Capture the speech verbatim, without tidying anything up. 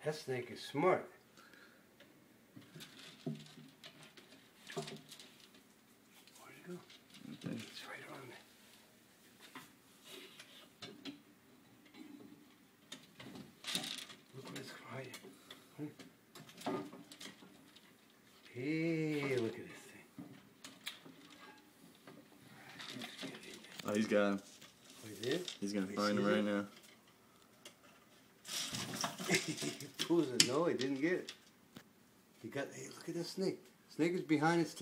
That snake is smart. Where'd it go? Okay. It's right around there. Look where it's hiding. Hmm. Hey, look at this thing. Oh, he's got him. Oh, he did? He's gonna You find him see right it? now. He pulls it. No, he didn't get it. He got. Hey, look at that snake. Snake is behind its tail.